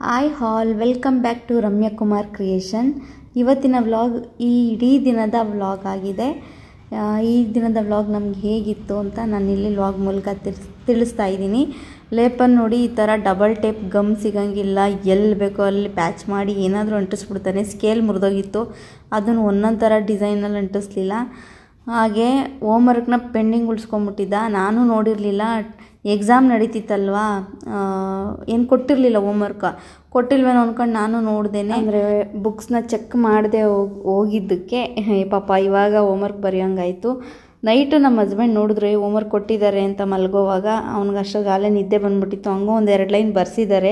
Hi all, welcome back to Ramya Kumar creation. ಇವತ್ತಿನ vlog ಈ ಇಡೀ ದಿನದ ವ್ಲಾಗ್ ಆಗಿದೆ. ಈ ದಿನದ ವ್ಲಾಗ್ ನಮ್ಗೆ ಹೇಗಿತ್ತು ಅಂತ ನಾನು ಇಲ್ಲಿ ವ್ಲಾಗ್ ಮೂಲಕ ತಿಳಿಸ್ತಾ ಇದ್ದೀನಿ. ಲೇಪನ್ ನೋಡಿ, ಈ ಥರ ಡಬಲ್ ಟೇಪ್ ಗಮ್ ಸಿಗೋಂಗಿಲ್ಲ, ಎಲ್ಲಿ ಬೇಕೋ ಅಲ್ಲಿ ಪ್ಯಾಚ್ ಮಾಡಿ ಏನಾದರೂ ಅಂಟಿಸ್ಬಿಡ್ತಾನೆ. ಸ್ಕೇಲ್ ಮುರಿದೋಗಿತ್ತು, ಅದನ್ನು ಒಂದೊಂದು ಥರ ಡಿಸೈನಲ್ಲಿ ಅಂಟಿಸ್ಲಿಲ್ಲ. ಹಾಗೆ ಹೋಮ್ವರ್ಕ್ನ ಪೆಂಡಿಂಗ್ ಉಳಿಸ್ಕೊಂಬಿಟ್ಟಿದ್ದ. ನಾನು ನೋಡಿರಲಿಲ್ಲ, ಎಕ್ಸಾಮ್ ನಡೀತಿತ್ತಲ್ವಾ, ಏನು ಕೊಟ್ಟಿರಲಿಲ್ಲ, ಹೋಮ್ವರ್ಕ ಕೊಟ್ಟಿಲ್ವೇನೋ ಅಂದ್ಕೊಂಡು ನಾನು ನೋಡ್ದೇನೆ, ಅಂದರೆ ಬುಕ್ಸ್ನ ಚೆಕ್ ಮಾಡದೆ ಹೋಗಿದ್ದಕ್ಕೆ ಪಾಪ ಇವಾಗ ಹೋಮ್ವರ್ಕ್ ಬರೆಯೋಂಗಾಯಿತು. ನೈಟು ನಮ್ಮ ಹಸ್ಬೆಂಡ್ ನೋಡಿದ್ರೆ ಹೋಮ್ವರ್ಕ್ ಕೊಟ್ಟಿದ್ದಾರೆ ಅಂತ ಮಲ್ಗೋವಾಗ ಅವ್ನಿಗೆ ಅಷ್ಟೊಂದು ನಿದ್ದೆ ಬಂದುಬಿಟ್ಟಿತ್ತು. ಹಂಗೂ ಒಂದು 2 ಲೈನ್ ಬರ್ಸಿದ್ದಾರೆ,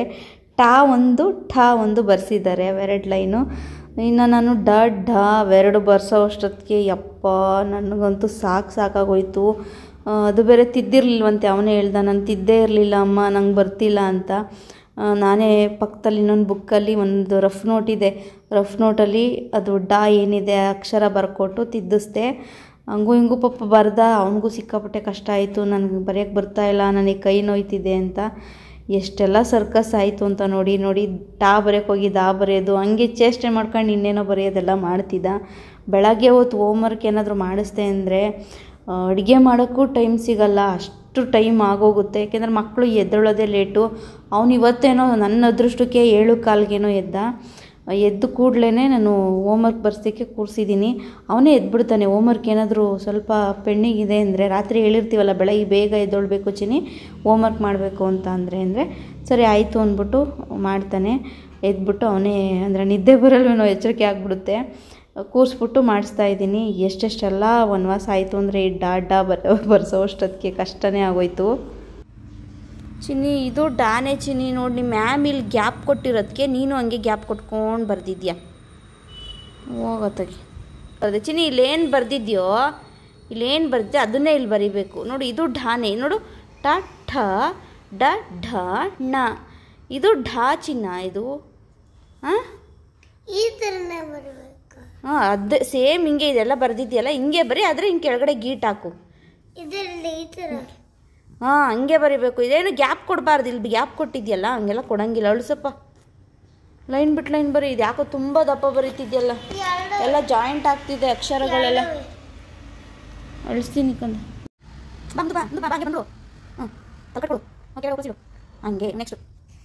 ಠ ಒಂದು ಬರ್ಸಿದ್ದಾರೆ, 2 ಲೈನು. ಇನ್ನು ನಾನು ಢ ಅವೆರಡು ಬರ್ಸೋ ಅಷ್ಟೊತ್ತಿಗೆ ಯಪ್ಪ ನನಗಂತೂ ಸಾಕಾಗೋಯ್ತು. ಅದು ಬೇರೆ ತಿದ್ದಿರಲಿಲ್ವಂತೆ. ಅವನೇ ಹೇಳ್ದ, ನಾನು ತಿದ್ದೇ ಇರಲಿಲ್ಲ ಅಮ್ಮ, ನಂಗೆ ಬರ್ತಿಲ್ಲ ಅಂತ. ನಾನೇ ಪಕ್ಕದಲ್ಲಿ ಇನ್ನೊಂದು ಬುಕ್ಕಲ್ಲಿ ಒಂದು ರಫ್ ನೋಟ್ ಇದೆ, ರಫ್ ನೋಟಲ್ಲಿ ಅದು ಏನಿದೆ ಅಕ್ಷರ ಬರ್ಕೊಟ್ಟು ತಿದ್ದಿಸ್ದೆ. ಹಂಗೂ ಹಿಂಗೂ ಪಾಪ ಬರ್ದ. ಅವನಿಗೂ ಸಿಕ್ಕಾಪಟ್ಟೆ ಕಷ್ಟ ಆಯಿತು, ನನಗೆ ಬರೆಯೋಕ್ಕೆ ಬರ್ತಾಯಿಲ್ಲ, ನನಗೆ ಕೈ ನೋಯ್ತಿದೆ ಅಂತ. ಎಷ್ಟೆಲ್ಲ ಸರ್ಕಸ್ ಆಯಿತು ಅಂತ ನೋಡಿ. ಬರೆಯೋಕ್ಕೆ ಹೋಗಿ ಬರೆಯೋದು, ಹಂಗೆ ಚೇಷ್ಟೆ ಮಾಡ್ಕೊಂಡು ಇನ್ನೇನೋ ಬರೆಯೋದೆಲ್ಲ ಮಾಡ್ತಿದ್ದ. ಬೆಳಗ್ಗೆ ಹೊತ್ತು ಹೋಮ್ವರ್ಕ್ ಏನಾದರೂ ಮಾಡಿಸ್ದೆ ಅಂದರೆ ಅಡುಗೆ ಮಾಡೋಕ್ಕೂ ಟೈಮ್ ಸಿಗಲ್ಲ, ಅಷ್ಟು ಟೈಮ್ ಆಗೋಗುತ್ತೆ. ಯಾಕೆಂದರೆ ಮಕ್ಕಳು ಎದ್ದೇಳೋದೇ ಲೇಟು. ಅವನು ಇವತ್ತೇನೋ ನನ್ನ ಅದೃಷ್ಟಕ್ಕೆ 7:15 ಎದ್ದು ಕೂಡಲೇ ನಾನು ಹೋಮ್ವರ್ಕ್ ಬರ್ಸೋಕ್ಕೆ ಕೂರಿಸಿದ್ದೀನಿ. ಅವನೇ ಎದ್ಬಿಡ್ತಾನೆ. ಹೋಮ್ವರ್ಕ್ ಏನಾದರೂ ಸ್ವಲ್ಪ ಪೆಂಡಿಂಗಿದೆ ಅಂದರೆ, ರಾತ್ರಿ ಹೇಳಿರ್ತೀವಲ್ಲ ಬೆಳಗ್ಗೆ ಬೇಗ ಎದ್ದೊಳ್ಬೇಕು ಚಿನ್ನಿ, ಹೋಮ್ವರ್ಕ್ ಮಾಡಬೇಕು ಅಂತ ಅಂದರೆ ಸರಿ ಆಯಿತು ಅಂದ್ಬಿಟ್ಟು ಮಾಡ್ತಾನೆ. ಎದ್ಬಿಟ್ಟು ಅವನೇ, ಅಂದರೆ ನಿದ್ದೆ ಬರಲ್ವೇನೋ ಎಚ್ಚರಿಕೆ ಆಗಿಬಿಡುತ್ತೆ, ಕೂರಿಸ್ಬಿಟ್ಟು ಮಾಡಿಸ್ತಾ ಇದ್ದೀನಿ. ಎಷ್ಟೆಷ್ಟೆಲ್ಲ ವನವಾಸ ಆಯಿತು ಅಂದರೆ ಈ ಬರ್ಸೋ ಅಷ್ಟೊತ್ತಿಗೆ ಕಷ್ಟನೇ ಆಗೋಯ್ತು. ಚಿನ್ನಿ, ಇದು ಡಾನೇ ಚಿನ್ನಿ, ನೋಡಿ ನಿಮ್ಮ ಮ್ಯಾಮ್ ಇಲ್ಲಿ ಗ್ಯಾಪ್ ಕೊಟ್ಟಿರೋದಕ್ಕೆ ನೀನು ಹಂಗೆ ಗ್ಯಾಪ್ ಕೊಟ್ಕೊಂಡು ಬರ್ದಿದ್ಯಾ. ಹೋಗತ್ತಾಗಿ ಬರ್ದೆ ಚಿನ್ನಿ, ಇಲ್ಲೇನು ಬರ್ದಿದ್ಯೋ, ಇಲ್ಲೇನು ಬರ್ದಿದ್ಯೋ ಅದನ್ನೇ ಇಲ್ಲಿ ಬರಿಬೇಕು. ನೋಡು, ಇದು ಢಾನೇ, ನೋಡು, ಠ ಢ ಣ, ಇದು ಢ ಚಿನ್ನ, ಇದು ಈ ಥರನೇ ಬರಬೇಕು. ಅದೇ ಸೇಮ್ ಹಿಂಗೆ ಇದೆಲ್ಲ ಬರ್ದಿದ್ಯಲ್ಲ, ಹಿಂಗೆ ಬರೀ, ಆದರೆ ಹಿಂಗೆ ಕೆಳಗಡೆ ಗೀಟ್ ಹಾಕು. ಇದರಲ್ಲಿ ಈ ಥರ ಹಂಗೆ ಬರೀಬೇಕು. ಇದೇನು ಗ್ಯಾಪ್ ಕೊಡಬಾರ್ದು, ಇಲ್ಲಿ ಗ್ಯಾಪ್ ಕೊಟ್ಟಿದ್ಯಲ್ಲ, ಹಂಗೆಲ್ಲ ಕೊಡಂಗಿಲ್ಲ. ಅಳಿಸಪ್ಪ, ಲೈನ್ ಬಿಟ್ಟು ಲೈನ್ ಬರೀ. ಇದು ಯಾಕೋ ತುಂಬ ದಪ್ಪ ಬರೀತಿದ್ಯಲ್ಲ, ಎಲ್ಲ ಜಾಯಿಂಟ್ ಆಗ್ತಿದೆ ಅಕ್ಷರಗಳೆಲ್ಲ. ಅಳಿಸ್ತೀನಿ ಕಂದ, ಬಂದು ಹಾಗೆ ಬಂದು ತಗೊಳ್ಕೊಡು. ಓಕೆ, ಹೋಗಿಸಿಡು ಹಂಗೆ. ನೆಕ್ಸ್ಟ್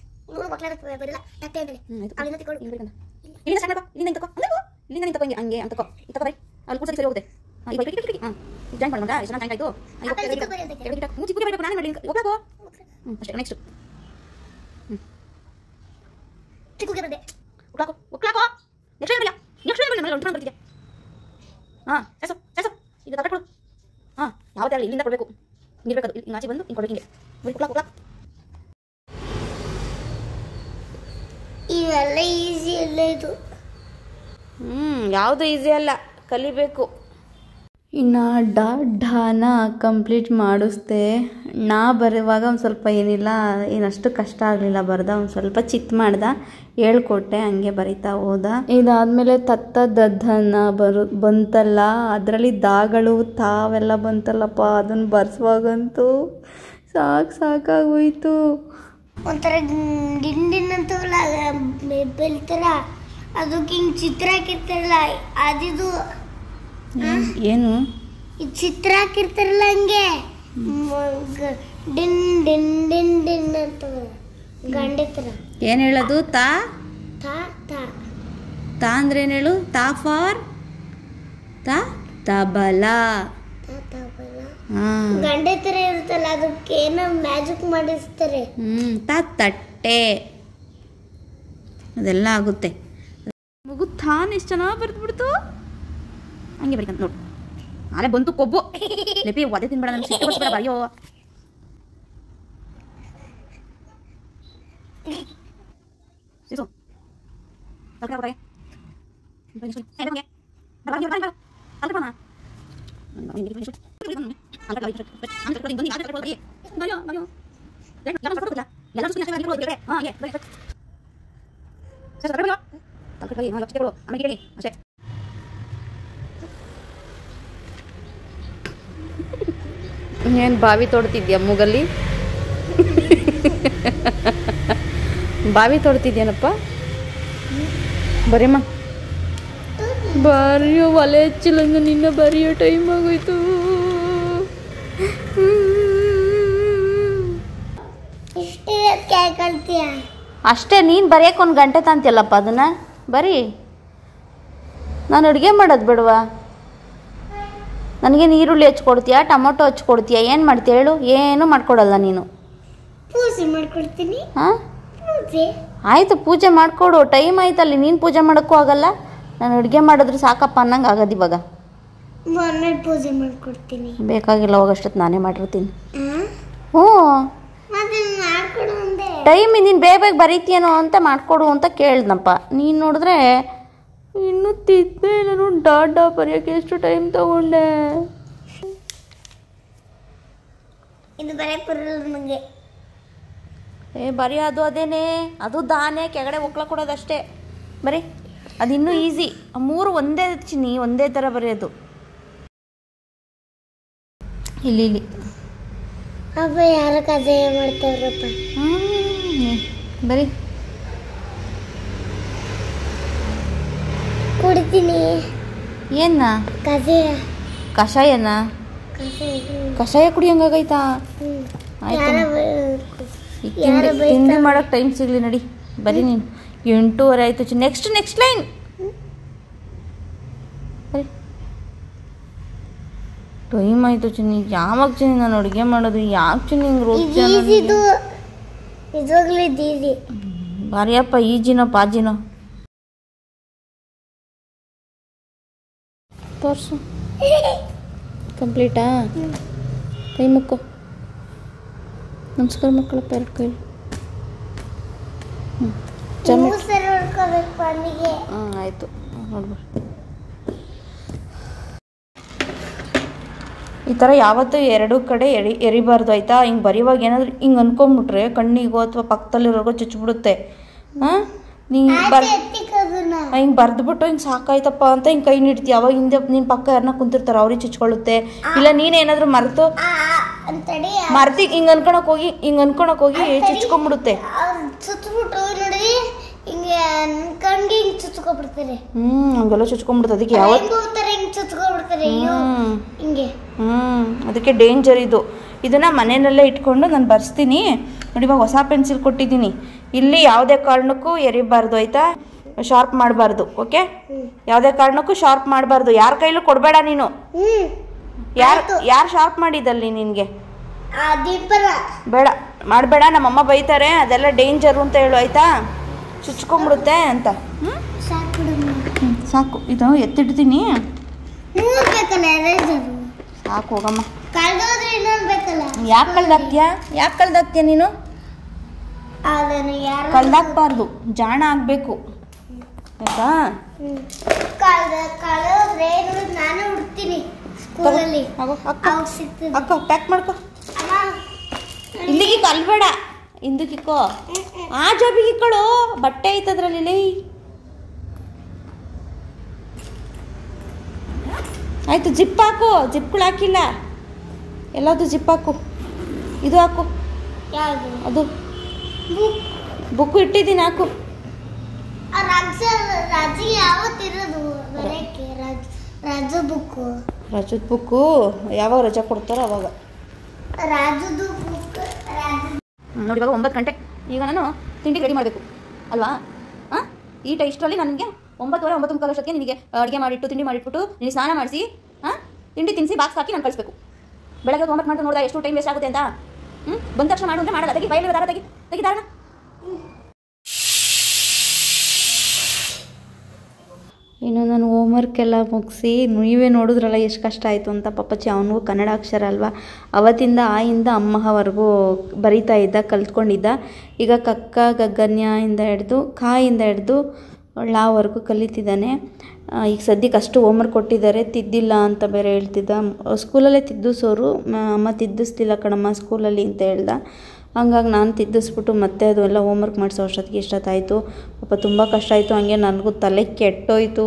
ಇಲ್ಲಿಂದ ತಗೋ ಹಂಗೆ ಅಂತ ತಗೋ ಬರೀ, ಅಲ್ಲಿ ಕೂರ್ಸೋಕ್ಕೆ ಸರಿ ಹೋಗುತ್ತೆ. ಜಾಯಿನ್ ಮಾಡೋಣ, ಎಷ್ಟು ಜಾಯಿನ್ ಆಯಿತು. ಚಿಕ್ಕ ಬರಬೇಕು, ನಾನೇ ಮಾಡಿ ಹೋಗ್ಬೇಕು. ಅಷ್ಟೇ. ನೆಕ್ಸ್ಟ್ ಚಿಕ್ಕಗೆ ಬಂದೆ, ಉಕ್ಲಾಕೋ ನೆಕ್ಸ್ಟ್ ಬರ್ತಿದ್ಯಾ. ಸೇಸು ಈಗ ತಗೊಳ್ಕೊಡು. ಯಾವತ್ತೇ ಆಗಲಿ ಇಲ್ಲಿಂದ ಕೊಡಬೇಕು, ಹಿಂಗಿರ್ಬೇಕು, ಹಿಂಗೆ ಆಚೆ ಬಂದು ಹಿಂಗೆ ಕೊಡಬೇಕು, ಹಿಂಗೆ ಬರೀ ಉಕ್ಲಾಕ್. ಇವೆಲ್ಲ ಈಸಿ ಅಲ್ಲ ಇದು. ಯಾವುದು ಈಸಿ ಅಲ್ಲ, ಕಲಿಬೇಕು. ಇನ್ನು ಢನ ಕಂಪ್ಲೀಟ್ ಮಾಡಿಸ್ದೆ. ಬರೆಯುವಾಗ ಒಂದು ಸ್ವಲ್ಪ ಏನಿಲ್ಲ, ಏನಷ್ಟು ಕಷ್ಟ ಆಗಲಿಲ್ಲ ಬರ್ದ. ಒಂದು ಸ್ವಲ್ಪ ಚಿತ್ ಮಾಡ್ದ, ಹೇಳ್ಕೊಟ್ಟೆ, ಹಂಗೆ ಬರಿತಾ ಹೋದ. ಇದಾದಮೇಲೆ ದದ್ದನ ಬಂತಲ್ಲ, ಅದರಲ್ಲಿ ದಾಗಳು ತಾವೆಲ್ಲ ಬಂತಲ್ಲಪ್ಪ, ಅದನ್ನು ಬರ್ಸುವಾಗಂತೂ ಸಾಕಾಗೋಯ್ತು. ಒಂಥರ ಡಿಂಡಿನಂತವಲ್ಲ ಬೆಲ್ತರ, ಅದಕ್ಕೆ ಹಿಂಗೆ ಚಿತ್ರ ಹಾಕಿರ್ತಾರಲ್ಲ, ಅದಿದು ಏನು ಈ ಚಿತ್ರ ಹಾಕಿರ್ತಾರಲ್ಲ ಹಂಗೆ ಡಿನ್ ಡಿನ್ ಡಿನ್ ಡಿನ್ ಅಂತ ಗಂಡೆ ಥರ. ಏನು ಹೇಳೋದು? ತಾ ಅಂದ್ರೆ ಏನು ಹೇಳು? ತಾ ಫಾರ್ ತಬಲ. ಗಂಡೆ ಥರ ಇರುತ್ತಲ್ಲ, ಅದಕ್ಕೆ ಏನೋ ಮ್ಯಾಜಿಕ್ ಮಾಡಿಸ್ತಾರೆ. ತಟ್ಟೆ, ಅದೆಲ್ಲ ಆಗುತ್ತೆ. ಮಗು ತಾನು ಎಷ್ಟು ಚೆನ್ನಾಗಿ ಬರೆದ್ಬಿಡ್ತು. ಹಂಗೆ ಬರೀಕಂತ ನೋಡು, ಆಲೆ ಬಂತು ಕೊಬ್ಬು. ಲೆಪಿ ಒದೆ ತಿನ್ಬೇಡ, ನನಗೆ ಸಿಟ್ಟು ಬರ್ಸ್ಬೇಡ, ಅಯ್ಯೋ. ಏನು ಬಾವಿ ತೋಡ್ತಿದ್ಯಾ ಮೂಗಲ್ಲಿ? ಬಾವಿ ತೊಡ್ತಿದ್ಯೇನಪ್ಪ ಬರೀಮ್ಮ ಬರೆಯೋ ಒಲೆ ಹಚ್ಚಿಲ್ಲಂಗ ನಿನ್ನ ಬರೆಯೋ ಟೈಮ್ ಆಗೋಯ್ತು. ಅಷ್ಟೇ ನೀನು ಬರೆಯೋಕೆ 1 ಗಂಟೆ ತಾಂತಿಯಲ್ಲಪ್ಪ ಅದನ್ನು ಬರೀ. ನಾನು ಅಡುಗೆ ಮಾಡೋದು ಬಿಡುವ. ನನಗೆ ಈರುಳ್ಳಿ ಹಚ್ಕೊಡ್ತೀಯಾ ಟೊಮೊಟೊ ಹಚ್ಕೊಡ್ತೀಯಾ ಏನು ಮಾಡ್ತೀಯ ಹೇಳು? ಏನೂ ಮಾಡ್ಕೊಡಲ್ಲ ನೀನು. ಪೂಜೆ ಮಾಡ್ಕೊಡ್ತೀನಿ. ಹಾಂ ಆಯಿತು ಪೂಜೆ ಮಾಡಿಕೊಡು. ಟೈಮ್ ಆಯ್ತಲ್ಲಿ ನೀನು ಪೂಜೆ ಮಾಡೋಕ್ಕೂ ಆಗಲ್ಲ. ನಾನು ಅಡುಗೆ ಮಾಡಿದ್ರೆ ಸಾಕಪ್ಪ ಅನ್ನಂಗೆ ಆಗೋದು ಇವಾಗ. ಪೂಜೆ ಮಾಡ್ಕೊಡ್ತೀನಿ. ಬೇಕಾಗಿಲ್ಲ ಹೋಗಷ್ಟೊತ್ತು ನಾನೇ ಮಾಡಿರ್ತೀನಿ. ಹ್ಞೂ ಟೈಮ್ ನೀನು ಬೇಗ ಬೇಗ ಬರೀತೀಯನೋ ಅಂತ ಮಾಡಿಕೊಡು ಅಂತ ಕೇಳ್ದನಪ್ಪ. ನೀನು ನೋಡಿದ್ರೆ ಇನ್ನೂ ತಿದ್ದೆ ನಾನು ಡಾಟ್ ಬರೆಯೋಕ್ಕೆ ಎಷ್ಟು ಟೈಮ್ ತಗೊಂಡೆ. ಇದು ಬರೆಯಕ್ಕೆ ಬರಲ್ಲ ನನಗೆ. ಬರೆಯೋದು ಅದೇನೇ ಅದು ದಾನೆ ಕೆಳಗಡೆ ಒಕ್ಲ ಕೊಡೋದಷ್ಟೇ ಬರೀ. ಅದು ಇನ್ನೂ ಈಸಿ. 3 ಒಂದೇ ಚಿನ್ನಿ ಒಂದೇ ಥರ ಬರೆಯೋದು. ಇಲ್ಲಿ ಅಪ್ಪ ಯಾರ ಕಥೆ ಮಾಡ್ತಾವ್ರಪ್ಪ. ಬರೀ ಕುಡಿತೀನಿ. ಏನ ಕಷಾಯನ? ಕಷಾಯ ಕುಡಿಯಂಗಾಗೈತಾ? ಆಯ್ತು ತಿಂಡಿ ಮಾಡೋಕೆ ಟೈಮ್ ಸಿಗಲಿ ನಡಿ ಬರೀ. ನೀನು 8:30 ಆಯಿತು. ನೆಕ್ಸ್ಟ್ ಲೈನ್ ಬರೀ. ಟೈಮ್ ಆಯಿತು ಚಿನ್ನಿ. ಯಾವಾಗ ಚಿನ್ನಿ ನಾನು ಅಡುಗೆ ಮಾಡೋದು? ಯಾಕೆ ಚಿನ್ನಿ ಹಿಂಗೆ ರೋಡ್ತೀಯ? ಬಾರಿಯಪ್ಪ ಈಜಿನೋ ಪಾಜಿನೋ ತೋರಿಸು. ಕಂಪ್ಲೀಟಾ? ಕೈ ಮುಕ್ಕೋ. ನಮಸ್ಕಾರ ಮಕ್ಕಳಪ್ಪ 2 ಕೈ. ಆಯಿತು ನೋಡ್ಬಿಡಿ. ಈ ಥರ ಯಾವತ್ತೂ 2 ಕಡೆ ಎರಿಬಾರ್ದು ಆಯಿತಾ? ಹಿಂಗೆ ಬರೆಯುವಾಗ ಏನಾದರೂ ಹಿಂಗೆ ಅನ್ಕೊಂಬಿಟ್ರೆ ಕಣ್ಣಿಗೋ ಅಥವಾ ಪಕ್ಕದಲ್ಲಿರೋರ್ಗೋ ಚುಚ್ಚಿಬಿಡುತ್ತೆ. ಹಾಂ ಹಿಂಗೆ ಬರೆದ್ಬಿಟ್ಟು ಹಿಂಗೆ ಸಾಕಾಯ್ತಪ್ಪ ಅಂತ ಹಿಂಗೆ ಕೈ ನೀಡ್ತೀಯ. ಅವಾಗ ಹಿಂದೆ ನಿನ್ನ ಪಕ್ಕ ಯಾರನ್ನ ಕುಂತಿರ್ತಾರೆ ಅವ್ರಿಗೆ ಚುಚ್ಕೊಳ್ಳುತ್ತೆ. ಇಲ್ಲ ನೀನೇನಾದರೂ ಮರೆತು ಹಿಂಗೆ ಅನ್ಕೊಳಕ್ಕೆ ಹೋಗಿ ಚುಚ್ಕೊಂಡ್ಬಿಡುತ್ತೆ. ಹಂಗೆಲ್ಲ ಚುಚ್ಕೊಂಡ್ಬಿಡುತ್ತೆ. ಅದಕ್ಕೆ ಅದಕ್ಕೆ ಡೇಂಜರ್ ಇದು. ಇದನ್ನು ಮನೆಯಲ್ಲೇ ಇಟ್ಕೊಂಡು ನಾನು ಬರ್ಸ್ತೀನಿ ನೋಡಿ. ಇವಾಗ ಹೊಸ ಪೆನ್ಸಿಲ್ ಕೊಟ್ಟಿದ್ದೀನಿ. ಇಲ್ಲಿ ಯಾವುದೇ ಕಾರಣಕ್ಕೂ ಎರಿಬಾರ್ದು ಆಯಿತಾ? ಶಾರ್ಪ್ ಮಾಡಬಾರ್ದು. ಓಕೆ? ಯಾವುದೇ ಕಾರಣಕ್ಕೂ ಶಾರ್ಪ್ ಮಾಡಬಾರ್ದು. ಯಾರ ಕೈಲೂ ಕೊಡಬೇಡ ನೀನು. ಯಾರು ಶಾರ್ಪ್ ಮಾಡಿದಲ್ಲಿ ನಿನಗೆ? ಬೇಡ ಮಾಡಬೇಡ. ನಮ್ಮಮ್ಮ ಬೈತಾರೆ. ಅದೆಲ್ಲ ಡೇಂಜರು ಅಂತ ಹೇಳು ಆಯಿತಾ? ಚುಚ್ಕೊಂಡ್ಬಿಡುತ್ತೆ ಅಂತ. ಸಾಕು. ಇದು ಎತ್ತಿಡ್ತೀನಿ. ಸಾಕು ಹೋಗಮ್ಮ. ಯಾಕೆ ಕಳ್ದಾಕ್ತೀಯ ನೀನು? ಕಳ್ದಾಕ್ಬಾರ್ದು. ಜಾಣ ಆಗಬೇಕು ಆಯ್ತಾ? ಅಕ್ಕ ಪ್ಯಾಕ್ ಮಾಡ್ಕೊ. ಇಲ್ಲಿಗೆ ಕಲ್ಬೇಡ. ಹಿಂದಕ್ಕಿಕ್ಕೋ. ಆ ಜಾಬಿಗೆ ಇಕ್ಕಳು. ಬಟ್ಟೆ ಐತದ್ರಲ್ಲಿ. ಆಯಿತು ಜಿಪ್ ಹಾಕು. ಜಿಪ್ಗಳು ಹಾಕಿಲ್ಲ. ಎಲ್ಲದು ಜಿಪ್ ಹಾಕು. ಇದು ಹಾಕು. ಅದು ಬುಕ್ಕು ಇಟ್ಟಿದ್ದೀನಿ ಹಾಕು. ರಜದ ಬುಕ್ಕು ಯಾವಾಗ ರಜೆ ಕೊಡ್ತಾರೋ ಅವಾಗ. ನೋಡಿ ಇವಾಗ 9 ಗಂಟೆ. ಈಗ ನಾನು ತಿಂಡಿ ರೆಡಿ ಮಾಡಬೇಕು ಅಲ್ವಾ? ಹಾಂ ಇಷ್ಟರಲ್ಲಿ ನನಗೆ 9:30 9:45 ಅಷ್ಟೊತ್ತಿಗೆ ನಿನಗೆ ಅಡುಗೆ ಮಾಡಿಟ್ಟು ತಿಂಡಿ ಮಾಡಿಟ್ಬಿಟ್ಟು ನಿನಗೆ ಸ್ನಾನ ಮಾಡಿಸಿ ತಿಂಡಿ ತಿನ್ನಿಸಿ ಬಾಕ್ಸ್ ಹಾಕಿ ನಾನು ಕಳಿಸ್ಬೇಕು. ಬೆಳಗ್ಗೆ ಹೋಮ್ವರ್ಕ್ ಮಾಡ್ಕೊಂಡು ನೋಡಿದ ಎಷ್ಟು ಟೈಮ್ ವೇಸ್ಟ್ ಆಗುತ್ತೆ ಅಂತ. ಬಂದ ತಕ್ಷಣ ಮಾಡು ಅಂದರೆ ಮಾಡಲ್ಲ. ತೆಗಿ ಬಯಲು ದಾರ ತೆಗಿ ದಾರಣ. ಇನ್ನು ನಾನು ಹೋಮ್ವರ್ಕ್ ಎಲ್ಲ ಮುಗಿಸಿ ನೀವೇ ನೋಡಿದ್ರಲ್ಲ ಎಷ್ಟು ಕಷ್ಟ ಆಯಿತು ಅಂತ. ಪಾಪಚ್ಚಿ ಅವನಿಗೂ ಕನ್ನಡ ಅಕ್ಷರ ಅಲ್ವಾ, ಅವತ್ತಿಂದ ಆಯಿಂದ ಅಮ್ಮವರೆಗೂ ಬರಿತಾ ಇದ್ದ, ಕಲ್ತ್ಕೊಂಡಿದ್ದ. ಈಗ ಕಕ್ಕ ಗಗನ್ಯದಿಂದ ಹಿಡ್ದು ಕಾಯಿಂದ ಹಿಡ್ದು ಳವರೆಗೂ ಕಲಿತಿದ್ದಾನೆ. ಈಗ ಸದ್ಯಕ್ಕೆ ಅಷ್ಟು ಹೋಮ್ವರ್ಕ್ ಕೊಟ್ಟಿದ್ದಾರೆ, ತಿದ್ದಿಲ್ಲ ಅಂತ ಬೇರೆ ಹೇಳ್ತಿದ್ದ. ಸ್ಕೂಲಲ್ಲೇ ತಿದ್ದಿಸೋರು, ಅಮ್ಮ ತಿದ್ದಿಸ್ತಿಲ್ಲ ಕಣಮ್ಮ ಸ್ಕೂಲಲ್ಲಿ ಅಂತ ಹೇಳ್ದ. ಹಂಗಾಗಿ ನಾನು ತಿದ್ದಿಸ್ಬಿಟ್ಟು ಮತ್ತೆ ಅದು ಎಲ್ಲ ಹೋಮ್ವರ್ಕ್ ಮಾಡಿಸೋ ಅಷ್ಟೊತ್ತಿಗೆ ಇಷ್ಟೊತ್ತಾಯಿತು. ಪಾಪ ತುಂಬ ಕಷ್ಟ ಆಯಿತು. ಹಂಗೆ ನನಗೂ ತಲೆ ಕೆಟ್ಟೋಯ್ತು.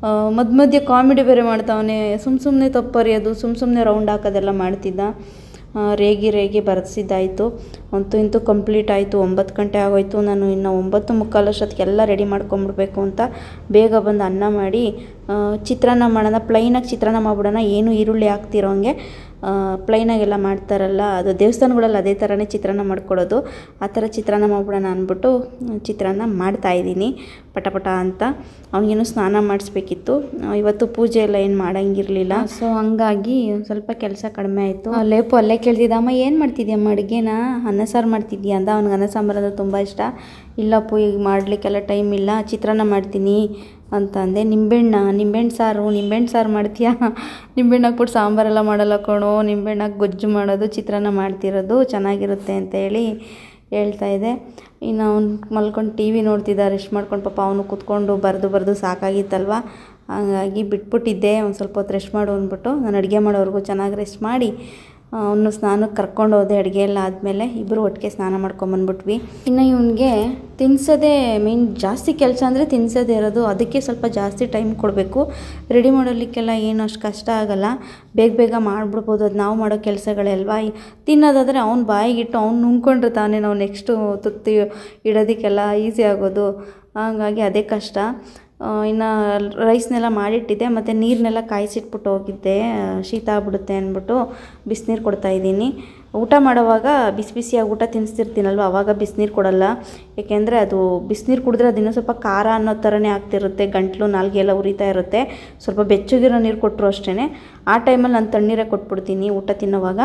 ಮಧ್ಯೆ ಕಾಮಿಡಿ ಬೇರೆ ಮಾಡ್ತಾವನೆ. ಸುಮ್ಮನೆ ತಪ್ಪರಿಯೋದು, ಸುಮ್ಮನೆ ರೌಂಡ್ ಹಾಕೋದೆಲ್ಲ ಮಾಡ್ತಿದ್ದ. ರೇಗಿ ಬರೆಸಿದ್ದಾಯಿತು. ಅಂತೂ ಇಂತೂ ಕಂಪ್ಲೀಟ್ ಆಯಿತು. 9 ಗಂಟೆ ಆಗೋಯ್ತು. ನಾನು ಇನ್ನು 9:45 ಅಷ್ಟೊತ್ತಿಗೆಲ್ಲ ರೆಡಿ ಮಾಡ್ಕೊಂಬಿಡ್ಬೇಕು ಅಂತ ಬೇಗ ಬಂದು ಅನ್ನ ಮಾಡಿ ಚಿತ್ರಾನ್ನ ಮಾಡೋಣ, ಪ್ಲೈನಾಗಿ ಚಿತ್ರಾನ್ನ ಮಾಡಿಬಿಡೋಣ, ಏನು ಈರುಳ್ಳಿ ಹಾಕ್ತಿರೋಂಗೆ ಪ್ಲೈನಾಗೆಲ್ಲ ಮಾಡ್ತಾರಲ್ಲ, ಅದು ದೇವಸ್ಥಾನಗಳಲ್ಲಿ ಅದೇ ಥರನೇ ಚಿತ್ರಾನ್ನ ಮಾಡ್ಕೊಡೋದು, ಆ ಥರ ಚಿತ್ರಾನ್ನ ಮಾಡಿಬಿಡೋಣ ಅಂದ್ಬಿಟ್ಟು ಚಿತ್ರಾನ್ನ ಮಾಡ್ತಾಯಿದ್ದೀನಿ ಪಟ ಅಂತ. ಅವನಿಗೇನು ಸ್ನಾನ ಮಾಡಿಸ್ಬೇಕಿತ್ತು. ಇವತ್ತು ಪೂಜೆ ಎಲ್ಲ ಏನು ಮಾಡೋಂಗಿರಲಿಲ್ಲ. ಸೊ ಹಂಗಾಗಿ ಒಂದು ಸ್ವಲ್ಪ ಕೆಲಸ ಕಡಿಮೆ ಆಯಿತು. ಲೇಪು ಅಲ್ಲೇ ಕೇಳ್ತಿದ್ದ, ಅಮ್ಮ ಏನು ಮಾಡ್ತಿದ್ಯಮ್ಮ ಅಡುಗೆನ, ಅನ್ನ ಸಾರು ಮಾಡ್ತಿದ್ಯಾ ಅಂದ. ಅವ್ನಿಗೆ ಅನ್ನ ಸಾಂಬಾರು ಅಂದರೆ ತುಂಬ ಇಷ್ಟ. ಇಲ್ಲಪ್ಪು ಈಗ ಮಾಡಲಿಕ್ಕೆಲ್ಲ ಟೈಮ್ ಇಲ್ಲ, ಚಿತ್ರಾನ್ನ ಮಾಡ್ತೀನಿ ಅಂತಂದೆ. ನಿಂಬೆಹಣ್ಣು ಸಾರು ಮಾಡ್ತೀಯಾ? ನಿಂಬೆಹಣ್ಣು ಹಾಕ್ಬಿಟ್ಟು ಸಾಂಬಾರೆಲ್ಲ ಮಾಡಲ್ಲ ಕಣೋ, ನಿಂಬೆಹಣ್ಣು ಹಾಕಿ ಗೊಜ್ಜು ಮಾಡೋದು, ಚಿತ್ರಾನ್ನ ಮಾಡ್ತಿರೋದು ಚೆನ್ನಾಗಿರುತ್ತೆ ಅಂತೇಳಿ ಹೇಳ್ತಾಯಿದ್ದೆ. ಇನ್ನು ಅವ್ನು ಮಲ್ಕೊಂಡು ಟಿ ವಿ ನೋಡ್ತಿದ್ದ, ರೆಸ್ಟ್ ಮಾಡ್ಕೊಂಡು. ಪಾಪ ಅವನು ಕೂತ್ಕೊಂಡು ಬರೆದು ಸಾಕಾಗಿತ್ತಲ್ವ, ಹಾಗಾಗಿ ಬಿಟ್ಬಿಟ್ಟಿದ್ದೆ. ಒಂದು ಸ್ವಲ್ಪ ಹೊತ್ತು ರೆಸ್ಟ್ ಮಾಡು ಅಂದ್ಬಿಟ್ಟು ನಾನು ಅಡುಗೆ ಮಾಡೋವರೆಗೂ ಚೆನ್ನಾಗಿ ರೆಸ್ಟ್ ಮಾಡಿ ಅವನು ಸ್ನಾನಕ್ಕೆ ಕರ್ಕೊಂಡು ಹೋದೆ. ಅಡುಗೆ ಎಲ್ಲ ಆದಮೇಲೆ ಇಬ್ಬರು ಒಟ್ಟಿಗೆ ಸ್ನಾನ ಮಾಡ್ಕೊಂಬಂದ್ಬಿಟ್ವಿ. ಇನ್ನು ಇವನಿಗೆ ತಿನ್ನಿಸೋದೇ ಮೇನ್ ಜಾಸ್ತಿ ಕೆಲಸ ಅಂದರೆ ತಿನ್ನಿಸೋದೇ ಇರೋದು. ಅದಕ್ಕೆ ಸ್ವಲ್ಪ ಜಾಸ್ತಿ ಟೈಮ್ ಕೊಡಬೇಕು. ರೆಡಿ ಮಾಡೋಲಿಕ್ಕೆಲ್ಲ ಏನು ಅಷ್ಟು ಕಷ್ಟ ಆಗೋಲ್ಲ, ಬೇಗ ಮಾಡಿಬಿಡ್ಬೋದು. ಅದು ನಾವು ಮಾಡೋ ಕೆಲಸಗಳೇ ಅಲ್ವಾ. ತಿನ್ನೋದಾದರೆ ಅವ್ನು ಬಾಯಿಗಿಟ್ಟು ಅವ್ನು ನುಂಗ್ಕೊಂಡ್ರೆ ತಾನೇ ನಾವು ನೆಕ್ಸ್ಟು ತುತ್ತಿ ಇಡೋದಕ್ಕೆಲ್ಲ ಈಸಿ ಆಗೋದು. ಹಾಗಾಗಿ ಅದೇ ಕಷ್ಟ. ಇನ್ನು ರೈಸ್ನೆಲ್ಲ ಮಾಡಿಟ್ಟಿದ್ದೆ, ಮತ್ತು ನೀರನ್ನೆಲ್ಲ ಕಾಯಿಸಿಟ್ಬಿಟ್ಟು ಹೋಗಿದ್ದೆ, ಶೀತ ಆಗ್ಬಿಡುತ್ತೆ ಅಂದ್ಬಿಟ್ಟು ಬಿಸಿನೀರು ಕೊಡ್ತಾಯಿದ್ದೀನಿ. ಊಟ ಮಾಡೋವಾಗ ಬಿಸಿಯಾಗಿ ಊಟ ತಿನ್ನಿಸ್ತಿರ್ತೀನಲ್ವ, ಆವಾಗ ಬಿಸಿನೀರು ಕೊಡಲ್ಲ. ಏಕೆಂದರೆ ಅದು ಬಿಸಿನೀರು ಕುಡಿದ್ರೆ ಅದು ಇನ್ನೂ ಸ್ವಲ್ಪ ಖಾರ ಅನ್ನೋ ಥರನೇ ಆಗ್ತಿರುತ್ತೆ, ಗಂಟಲು ನಾಲ್ಗೆ ಎಲ್ಲ ಉರಿತಾ ಇರುತ್ತೆ. ಸ್ವಲ್ಪ ಬೆಚ್ಚಗಿರೋ ನೀರು ಕೊಟ್ಟರು ಅಷ್ಟೇ. ಆ ಟೈಮಲ್ಲಿ ನಾನು ತಣ್ಣೀರೇ ಕೊಟ್ಬಿಡ್ತೀನಿ ಊಟ ತಿನ್ನೋವಾಗ.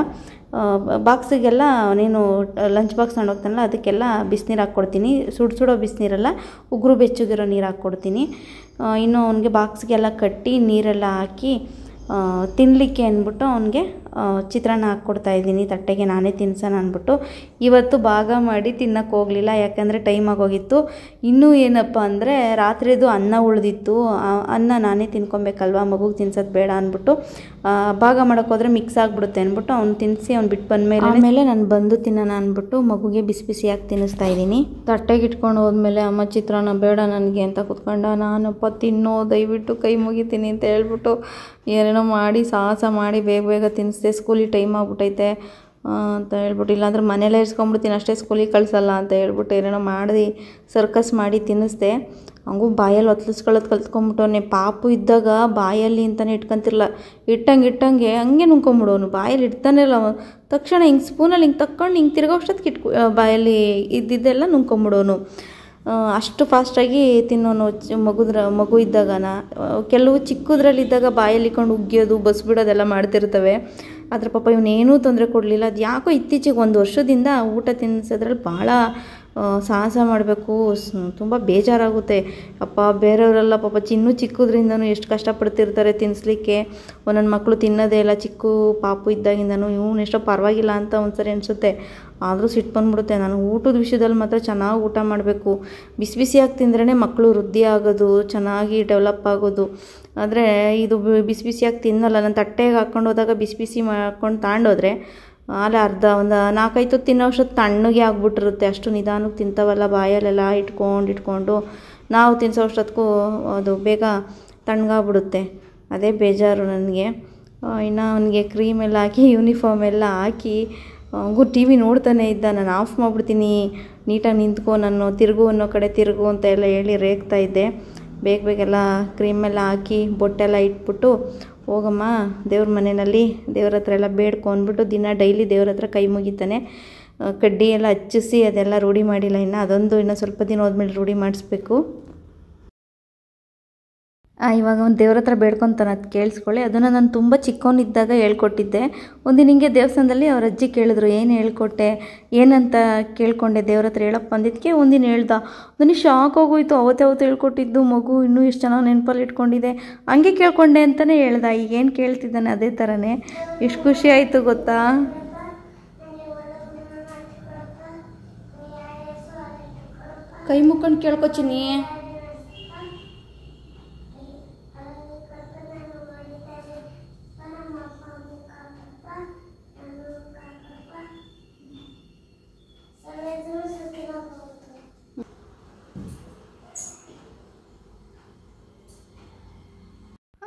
ಬಾಕ್ಸಿಗೆಲ್ಲ ನೀನು ಲಂಚ್ ಬಾಕ್ಸ್ ಹೋಗ್ತಾನಲ್ಲ, ಅದಕ್ಕೆಲ್ಲ ಬಿಸಿನೀರು ಹಾಕ್ಕೊಡ್ತೀನಿ. ಸುಡೋ ಬಿಸಿನೀರೆಲ್ಲ ಉಗುರು ಬೆಚ್ಚಗಿರೋ ನೀರು ಹಾಕ್ಕೊಡ್ತೀನಿ. ಇನ್ನು ಅವನಿಗೆ ಬಾಕ್ಸ್ಗೆಲ್ಲ ಕಟ್ಟಿ ನೀರೆಲ್ಲ ಹಾಕಿ ತಿನ್ನಲಿಕ್ಕೆ ಅಂದ್ಬಿಟ್ಟು ಅವನಿಗೆ ಚಿತ್ರಾನ್ನ ಹಾಕ್ಕೊಡ್ತಾಯಿದ್ದೀನಿ ತಟ್ಟೆಗೆ, ನಾನೇ ತಿನ್ಸೋಣ ಅಂದ್ಬಿಟ್ಟು. ಇವತ್ತು ಭಾಗ ಮಾಡಿ ತಿನ್ನೋಕ್ಕೆ ಹೋಗಲಿಲ್ಲ, ಯಾಕಂದರೆ ಟೈಮ್ ಆಗೋಗಿತ್ತು. ಇನ್ನೂ ಏನಪ್ಪ ಅಂದರೆ ರಾತ್ರಿದು ಅನ್ನ ಉಳಿದಿತ್ತು, ಅನ್ನ ನಾನೇ ತಿನ್ಕೊಬೇಕಲ್ವ, ಮಗುಗೆ ತಿನ್ಸೋದು ಬೇಡ ಅಂದ್ಬಿಟ್ಟು ಭಾಗ ಮಾಡೋಕ್ಕೋದ್ರೆ ಮಿಕ್ಸ್ ಆಗಿಬಿಡುತ್ತೆ ಅಂದ್ಬಿಟ್ಟು ಅವ್ನು ತಿನ್ನಿಸಿ ಅವ್ನು ಬಿಟ್ಟು ಬಂದಮೇಲೆ ನಾನು ಬಂದು ತಿನ್ನೋಣ ಅಂದ್ಬಿಟ್ಟು ಮಗುಗೆ ಬಿಸಿಯಾಗಿ ತಿನ್ನಿಸ್ತಾ ಇದ್ದೀನಿ. ತಟ್ಟೆಗೆ ಇಟ್ಕೊಂಡು ಹೋದ್ಮೇಲೆ ಅಮ್ಮ ಚಿತ್ರಾನ್ನ ಬೇಡ ನನಗೆ ಅಂತ ಕೂತ್ಕೊಂಡ. ನಾನಪ್ಪ ತಿನ್ನೋ ದಯವಿಟ್ಟು ಕೈ ಮುಗಿತೀನಿ ಅಂತ ಹೇಳ್ಬಿಟ್ಟು ಏನೇನೋ ಮಾಡಿ ಸಾಹಸ ಮಾಡಿ ಬೇಗ ತಿನ್ನಿಸ್ದೆ. ಸ್ಕೂಲಿಗೆ ಟೈಮ್ ಆಗ್ಬಿಟ್ಟೈತೆ ಅಂತ ಹೇಳ್ಬಿಟ್ಟು, ಇಲ್ಲಾಂದ್ರೆ ಮನೇಲೇ ಇಸ್ಕೊಂಡ್ಬಿಡ್ತೀನಿ ಅಷ್ಟೇ, ಸ್ಕೂಲಿಗೆ ಕಳಿಸಲ್ಲ ಅಂತ ಹೇಳ್ಬಿಟ್ಟು ಏನೇನೋ ಮಾಡಿ ಸರ್ಕಸ್ ಮಾಡಿ ತಿನ್ನಿಸ್ದೆ. ಹಂಗೂ ಬಾಯಲ್ಲಿ ಒತ್ತಲಿಸ್ಕೊಳ್ಳೋದು ಕಲ್ತ್ಕೊಂಡ್ಬಿಟ್ಟವನೇ. ಪಾಪು ಇದ್ದಾಗ ಬಾಯಲ್ಲಿ ಅಂತಲೇ ಇಟ್ಕೊಂತಿರಲ್ಲ, ಇಟ್ಟಂಗೆ ಹಂಗೆ ನುಂಗ್ಕೊಂಬಿಡೋನು. ಬಾಯಲ್ಲಿ ಇಡ್ತಾನೆ ಇಲ್ಲ, ತಕ್ಷಣ ಹಿಂಗೆ ಸ್ಪೂನಲ್ಲಿ ಹಿಂಗೆ ತಕ್ಕೊಂಡು ಹಿಂಗೆ ತಿರ್ಗೋಷ್ಟೊತ್ತಿಗೆ ಬಾಯಲ್ಲಿ ಇದ್ದಿದ್ದೆಲ್ಲ ನುಂಗ್ಕೊಂಬಿಡೋನು. ಅಷ್ಟು ಫಾಸ್ಟಾಗಿ ತಿನ್ನೋನು ಮಗು ಇದ್ದಾಗನ. ಕೆಲವು ಚಿಕ್ಕದ್ರಲ್ಲಿದ್ದಾಗ ಬಾಯಲ್ಲಿ ಇಟ್ಕೊಂಡು ಉಗ್ಗಿಯೋದು ಬಸ್ಬಿಡೋದೆಲ್ಲ ಮಾಡ್ತಿರ್ತವೆ. ಆದರೆ ಪಾಪ ಇವನೇನೂ ತೊಂದರೆ ಕೊಡಲಿಲ್ಲ. ಅದು ಯಾಕೋ ಇತ್ತೀಚೆಗೆ 1 ವರ್ಷದಿಂದ ಊಟ ತಿನ್ನಿಸೋದ್ರಲ್ಲಿ ಭಾಳ ಸಾಹಸ ಮಾಡಬೇಕು, ತುಂಬ ಬೇಜಾರಾಗುತ್ತೆ. ಅಪ್ಪ ಬೇರೆಯವರೆಲ್ಲ ಪಾಪ ಚಿಕ್ಕದ್ರಿಂದನೂ ಎಷ್ಟು ಕಷ್ಟಪಡ್ತಿರ್ತಾರೆ ತಿನ್ನಿಸ್ಲಿಕ್ಕೆ. ಒಂದೊಂದು ಮಕ್ಕಳು ತಿನ್ನೋದೇ ಇಲ್ಲ ಪಾಪು ಇದ್ದಾಗಿಂದನೂ. ಇವನು ಎಷ್ಟೋ ಪರವಾಗಿಲ್ಲ ಅಂತ ಒಂದ್ಸರಿ ಅನಿಸುತ್ತೆ, ಆದರೂ ಸಿಟ್ಟು ಬಂದ್ಬಿಡುತ್ತೆ. ನಾನು ಊಟದ ವಿಷಯದಲ್ಲಿ ಮಾತ್ರ ಚೆನ್ನಾಗಿ ಊಟ ಮಾಡಬೇಕು. ಬಿಸಿಯಾಗಿ ತಿಂದ್ರೇ ಮಕ್ಕಳು ವೃದ್ಧಿ ಆಗೋದು, ಚೆನ್ನಾಗಿ ಡೆವಲಪ್ ಆಗೋದು. ಆದರೆ ಇದು ಬಿಸಿಯಾಗಿ ತಿನ್ನಲ್ಲ. ನಾನು ತಟ್ಟೆಗೆ ಹಾಕ್ಕೊಂಡು ಹೋದಾಗ ಬಿಸಿ ಮಾಡ್ಕೊಂಡು ತಗೊಂಡೋದ್ರೆ ಅಲ್ಲಿ ಒಂದು 4-5 ತಿನ್ನೋ ಅಷ್ಟೊತ್ತು ತಣ್ಣಗೆ ಆಗ್ಬಿಟ್ಟಿರುತ್ತೆ. ಅಷ್ಟು ನಿಧಾನಕ್ಕೆ ತಿಂತಾವಲ್ಲ, ಬಾಯಲ್ಲೆಲ್ಲ ಇಟ್ಕೊಂಡು ನಾವು ತಿನ್ಸೋ ಅಷ್ಟೊತ್ತಿಗೂ ಅದು ಬೇಗ ತಣ್ಣಗಾಗ್ಬಿಡುತ್ತೆ. ಅದೇ ಬೇಜಾರು ನನಗೆ. ಇನ್ನು ಅವನಿಗೆ ಕ್ರೀಮ್ ಎಲ್ಲ ಹಾಕಿ ಯೂನಿಫಾರ್ಮ್ ಎಲ್ಲ ಹಾಕಿ ಹಂಗೂ ಟಿ ವಿ ನೋಡ್ತಾನೆ ಇದ್ದ. ನಾನು ಆಫ್ ಮಾಡಿಬಿಡ್ತೀನಿ, ನೀಟಾಗಿ ನಿಂತ್ಕೊ, ನಾನು ತಿರುಗು ಅನ್ನೋ ಕಡೆ ತಿರುಗು ಅಂತ ಎಲ್ಲ ಹೇಳಿ ರೇಗ್ತಾ ಇದ್ದೆ. ಬೇಗೆಲ್ಲ ಕ್ರೀಮೆಲ್ಲ ಹಾಕಿ ಬೊಟ್ಟೆಲ್ಲ ಇಟ್ಬಿಟ್ಟು ಹೋಗಮ್ಮ ದೇವ್ರ ಮನೆಯಲ್ಲಿ ದೇವ್ರ ಹತ್ರ ಎಲ್ಲ ಬೇಡ್ಕೊ ಅಂದ್ಬಿಟ್ಟು ಡೈಲಿ ದೇವ್ರ ಹತ್ರ ಕೈ ಮುಗಿತಾನೆ. ಕಡ್ಡಿ ಎಲ್ಲ ಹಚ್ಚಿಸಿ ಅದೆಲ್ಲ ರೂಢಿ ಮಾಡಿಲ್ಲ ಇನ್ನು, ಅದೊಂದು ಇನ್ನೂ ಸ್ವಲ್ಪ ದಿನ ಹೋದ್ಮೇಲೆ ರೂಢಿ ಮಾಡಿಸ್ಬೇಕು. ಇವಾಗ ಒಂದು ದೇವ್ರ ಹತ್ರ ಬೇಡ್ಕೊತಾನೆ, ಅದು ಕೇಳಿಸ್ಕೊಳ್ಳಿ. ಅದನ್ನು ನಾನು ತುಂಬ ಚಿಕ್ಕವನಿದ್ದಾಗ ಹೇಳ್ಕೊಟ್ಟಿದ್ದೆ. ಒಂದಿನ ಹಿಂಗೆ ದೇವಸ್ಥಾನದಲ್ಲಿ ಅವ್ರ ಅಜ್ಜಿ ಕೇಳಿದ್ರು, ಏನು ಹೇಳ್ಕೊಟ್ಟೆ ಏನಂತ ಕೇಳ್ಕೊಂಡೆ ದೇವ್ರ ಹತ್ರ ಹೇಳಪ್ಪ ಅಂದಿದ್ದಕ್ಕೆ ಒಂದಿನ ಹೇಳ್ದ. ನನಗೆ ಶಾಕ್ ಆಗೋಯ್ತು. ಅವತ್ತು ಹೇಳ್ಕೊಟ್ಟಿದ್ದು ಮಗು ಇನ್ನೂ ಎಷ್ಟು ಚೆನ್ನಾಗಿ ನೆನಪಲ್ಲಿ ಇಟ್ಕೊಂಡಿದೆ, ಹಂಗೆ ಕೇಳ್ಕೊಂಡೆ ಅಂತಲೇ ಹೇಳ್ದ. ಈಗೇನು ಕೇಳ್ತಿದ್ದಾನೆ ಅದೇ ಥರನೇ. ಎಷ್ಟು ಖುಷಿ ಆಯಿತು ಗೊತ್ತಾ. ಕೈ ಮುಕ್ಕೊಂಡು ಕೇಳ್ಕೊಚಿನಿ.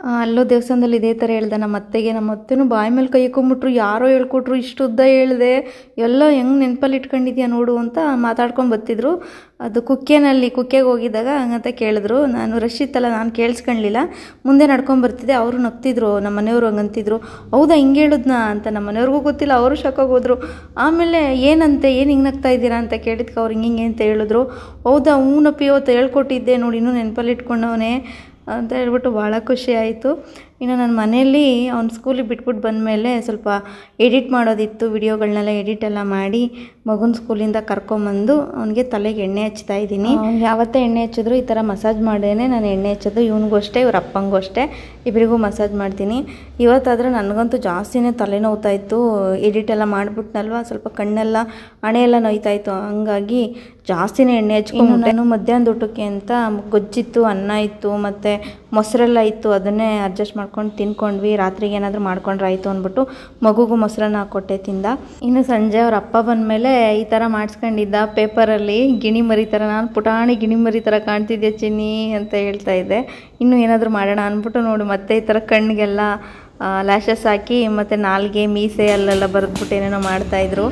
ಅಲ್ಲೋ ದೇವಸ್ಥಾನದಲ್ಲಿ ಇದೇ ಥರ ಹೇಳ್ದೆ ನಮ್ಮ ಅತ್ತೆನೂ ಬಾಯಿ ಮೇಲೆ ಕೈ ಇಕ್ಕೊಂಬಿಟ್ರು, ಯಾರೋ ಹೇಳ್ಕೊಟ್ರು, ಇಷ್ಟು ಉದ್ದ ಹೇಳಿದೆ, ಎಲ್ಲ ಹೆಂಗೆ ನೆನಪಲ್ಲಿ ಇಟ್ಕೊಂಡಿದ್ಯಾ ನೋಡು ಅಂತ ಮಾತಾಡ್ಕೊಂಡು ಬರ್ತಿದ್ರು. ಅದು ಕುಕ್ಕೆಗೆ ಹೋಗಿದ್ದಾಗ ಹಂಗಂತ ಕೇಳಿದ್ರು. ನಾನು ರಶ್ ಇತ್ತಲ್ಲ, ನಾನು ಕೇಳಿಸ್ಕೊಳ್ಳಲಿಲ್ಲ. ಮುಂದೆ ನಡ್ಕೊಂಡು ಬರ್ತಿದ್ದೆ, ಅವರು ನಗ್ತಿದ್ರು, ನಮ್ಮ ಮನೆಯವರು ಹಂಗಂತಿದ್ರು. ಹೌದಾ ಹಿಂಗೆ ಹೇಳಿದ್ನಾ ಅಂತ ನಮ್ಮ ಮನೆಯವ್ರಿಗೂ ಗೊತ್ತಿಲ್ಲ, ಅವರು ಶಾಕಾಗಿ ಹೋದ್ರು. ಆಮೇಲೆ ಏನಂತೆ, ಏನು ಹಿಂಗೆ ನಗ್ತಾ ಇದ್ದೀರಾ ಅಂತ ಕೇಳಿದ್ಕೆ ಅವ್ರು ಹಿಂಗೆ ಅಂತ ಹೇಳಿದ್ರು. ಹೌದಾ ಹೂನಪ್ಪಿ ಇವತ್ತು ಹೇಳ್ಕೊಟ್ಟಿದ್ದೆ ನೋಡಿ, ಇನ್ನೂ ನೆನಪಲ್ಲಿ ಇಟ್ಕೊಂಡವನೇ ಅಂತ ಹೇಳ್ಬಿಟ್ಟು ಭಾಳ ಖುಷಿ ಆಯಿತು. ಇನ್ನು ನನ್ನ ಮನೆಯಲ್ಲಿ ಅವ್ನು ಸ್ಕೂಲಿಗೆ ಬಿಟ್ಬಿಟ್ಟು ಬಂದಮೇಲೆ ಸ್ವಲ್ಪ ಎಡಿಟ್ ಮಾಡೋದಿತ್ತು, ವಿಡಿಯೋಗಳನ್ನೆಲ್ಲ ಎಡಿಟ್ ಎಲ್ಲ ಮಾಡಿ ಮಗುನ ಸ್ಕೂಲಿಂದ ಕರ್ಕೊಂಬಂದು ಅವನಿಗೆ ತಲೆಗೆ ಎಣ್ಣೆ ಹಚ್ತಾ ಇದ್ದೀನಿ. ಅವ್ನಿಗೆ ಯಾವತ್ತೇ ಎಣ್ಣೆ ಹಚ್ಚಿದ್ರು ಈ ಥರ ಮಸಾಜ್ ಮಾಡೇನೆ ನಾನು ಎಣ್ಣೆ ಹಚ್ಚೋದು. ಇವನಿಗೂ ಅಷ್ಟೇ, ಇವ್ರ ಅಪ್ಪಂಗೂ ಅಷ್ಟೇ, ಇಬ್ಬರಿಗೂ ಮಸಾಜ್ ಮಾಡ್ತೀನಿ. ಇವತ್ತಾದರೆ ನನಗಂತೂ ಜಾಸ್ತಿನೇ ತಲೆನೋವ್ತಾ ಇತ್ತು. ಎಡಿಟ್ ಎಲ್ಲ ಮಾಡಿಬಿಟ್ನಲ್ವ, ಸ್ವಲ್ಪ ಕಣ್ಣೆಲ್ಲ ಹಣೆಯೆಲ್ಲ ನೋಯ್ತಾಯಿತ್ತು. ಹಂಗಾಗಿ ಜಾಸ್ತಿನೇ ಎಣ್ಣೆ ಹಚ್ಕೊಂಡು ನಾನು ಮಧ್ಯಾಹ್ನದ ಊಟಕ್ಕೆ ಅಂತ ಗೊಜ್ಜಿತ್ತು, ಅನ್ನ ಇತ್ತು, ಮತ್ತು ಮೊಸರೆಲ್ಲ ಇತ್ತು. ಅದನ್ನೇ ಅಡ್ಜಸ್ಟ್ ಮಾಡ್ಕೊಂಡು ತಿನ್ಕೊಂಡ್ವಿ. ರಾತ್ರಿಗೆ ಏನಾದರೂ ಮಾಡ್ಕೊಂಡ್ರೆ ಆಯಿತು ಅಂದ್ಬಿಟ್ಟು ಮಗುಗೂ ಮೊಸರನ್ನ ಹಾಕ್ಕೊಟ್ಟೆ ತಿಂದ. ಇನ್ನು ಸಂಜೆ ಅವ್ರ ಅಪ್ಪ ಬಂದಮೇಲೆ ಈ ಥರ ಮಾಡಿಸ್ಕೊಂಡಿದ್ದ ಪೇಪರಲ್ಲಿ ಗಿಣಿ ಮರಿ ಥರ. ನಾನು ಪುಟಾಣಿ ಗಿಣಿ ಮರಿ ಥರ ಕಾಣ್ತಿದ್ದೆ ಚಿನ್ನಿ ಅಂತ ಹೇಳ್ತಾ ಇದ್ದೆ. ಇನ್ನೂ ಏನಾದರೂ ಮಾಡೋಣ ಅಂದ್ಬಿಟ್ಟು ನೋಡು ಮತ್ತೆ ಈ ಥರ ಕಣ್ಣಿಗೆಲ್ಲ ಲ್ಯಾಶಸ್ ಹಾಕಿ ಮತ್ತು ನಾಲ್ಗೆ ಮೀಸೆ ಅಲ್ಲೆಲ್ಲ ಬರೆದ್ಬಿಟ್ಟು ಏನೇನೋ ಮಾಡ್ತಾಯಿದ್ರು.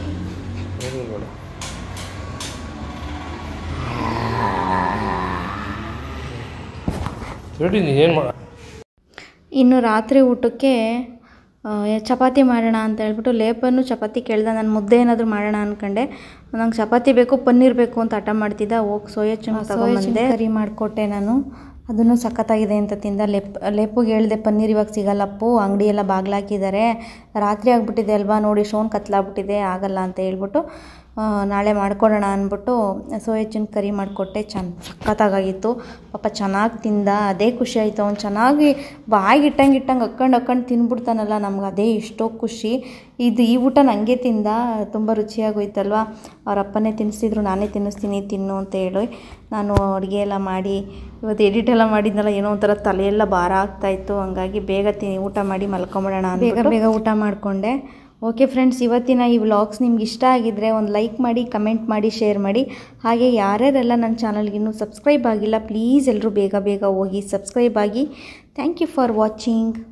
ಇನ್ನು ರಾತ್ರಿ ಊಟಕ್ಕೆ ಚಪಾತಿ ಮಾಡೋಣ ಅಂತ ಹೇಳ್ಬಿಟ್ಟು ಲೇಪನ್ನು ಚಪಾತಿ ಕೇಳ್ದೆ. ನಾನು ಮುದ್ದೆ ಏನಾದರೂ ಮಾಡೋಣ ಅಂದ್ಕೊಂಡೆ. ನಂಗೆ ಚಪಾತಿ ಬೇಕು, ಪನ್ನೀರ್ ಬೇಕು ಅಂತ ಹಠ ಮಾಡ್ತಿದ್ದ. ಹೋಗಿ ಸೋಯಾ ಚಂಕ್ ತಗೊಂಡ್ಬಂದೆ, ಕರಿ ಮಾಡಿಕೊಟ್ಟೆ ನಾನು. ಅದನ್ನು ಸಖತ್ತಾಗಿದೆ ಅಂತ ತಿಂದ. ಲೇಪಿಗೆ ಹೇಳಿದೆ ಪನ್ನೀರ್ ಇವಾಗ ಸಿಗಲ್ಲಪ್ಪು, ಅಂಗಡಿ ಎಲ್ಲ ಬಾಗ್ಲಾಕಿದ್ದಾರೆ, ರಾತ್ರಿ ಆಗಿಬಿಟ್ಟಿದೆ ಅಲ್ವಾ ನೋಡಿ, ಶೋನ್ ಕತ್ಲಾಗ್ಬಿಟ್ಟಿದೆ, ಆಗಲ್ಲ ಅಂತ ಹೇಳ್ಬಿಟ್ಟು ನಾಳೆ ಮಾಡ್ಕೊಡೋಣ ಅಂದ್ಬಿಟ್ಟು ಸೋಯಾ ಚಂಕ್ ಕರಿ ಮಾಡಿಕೊಟ್ಟೆ. ಸಖತ್ತಾಗಿತ್ತು. ಪಾಪ ಚೆನ್ನಾಗಿ ತಿಂದ, ಅದೇ ಖುಷಿ ಆಯಿತು. ಅವ್ನು ಚೆನ್ನಾಗಿ ಬಾಯಿಗೆ ಇಟ್ಟಂಗೆ ಹಾಕ್ಕೊಂಡು ತಿನ್ಬಿಡ್ತಾನಲ್ಲ, ನಮ್ಗೆ ಅದೇ ಎಷ್ಟೋ ಖುಷಿ. ಈ ಊಟ ನನಗೆ ತಿಂದ, ತುಂಬ ರುಚಿಯಾಗೋಯ್ತಲ್ವ. ಅವ್ರ ಅಪ್ಪನೇ ತಿನ್ನಿಸಿದ್ರು, ನಾನೇ ತಿನ್ನಿಸ್ತೀನಿ ತಿನ್ನು ಅಂತ ಹೇಳಿ ನಾನು ಅಡುಗೆ ಎಲ್ಲ ಮಾಡಿ ಇವತ್ತು ಎಡಿಟ್ ಎಲ್ಲ ಮಾಡಿದ್ನಲ್ಲ, ಏನೋ ಒಂಥರ ತಲೆಯೆಲ್ಲ ಭಾರ ಆಗ್ತಾಯಿತ್ತು. ಹಂಗಾಗಿ ಬೇಗ ಊಟ ಮಾಡಿ ಮಲ್ಕೊಂಬಿಡೋಣ ಅಂತ ಬೇಗ ಊಟ ಮಾಡಿಕೊಂಡೆ. ಓಕೆ ಫ್ರೆಂಡ್ಸ್, ಇವತ್ತಿನ ಈ ವ್ಲಾಗ್ಸ್ ನಿಮ್ಗೆ ಇಷ್ಟ ಆಗಿದ್ದರೆ ಒಂದು ಲೈಕ್ ಮಾಡಿ, ಕಮೆಂಟ್ ಮಾಡಿ, ಶೇರ್ ಮಾಡಿ. ಹಾಗೆ ಯಾರ್ಯಾರೆಲ್ಲ ನನ್ನ ಚಾನಲ್ಗೆ ಇನ್ನೂ ಸಬ್ಸ್ಕ್ರೈಬ್ ಆಗಿಲ್ಲ, ಪ್ಲೀಸ್ ಎಲ್ಲರೂ ಬೇಗ ಹೋಗಿ ಸಬ್ಸ್ಕ್ರೈಬ್ ಆಗಿ. Thank you for watching.